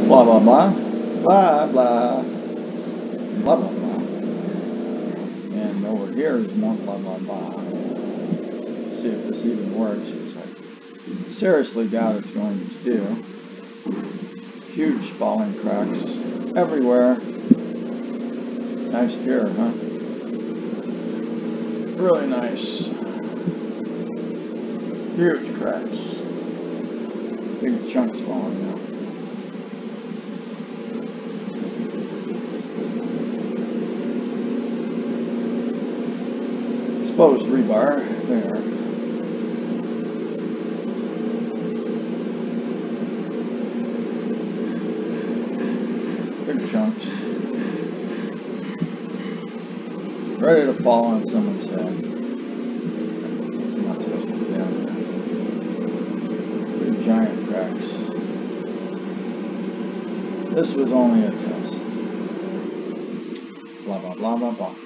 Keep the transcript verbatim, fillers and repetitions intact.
Blah, blah, blah. Blah, blah. Blah, blah, blah. And over here is more blah, blah, blah. Let's see if this even works, which I seriously doubt it's going to do. Huge spalling cracks everywhere. Nice gear, huh? Really nice. Huge cracks. Big chunks falling out. Exposed rebar there. Big chunks. Ready to fall on someone's head. I'm not supposed to be down there. Big giant cracks. This was only a test. Blah blah blah blah blah.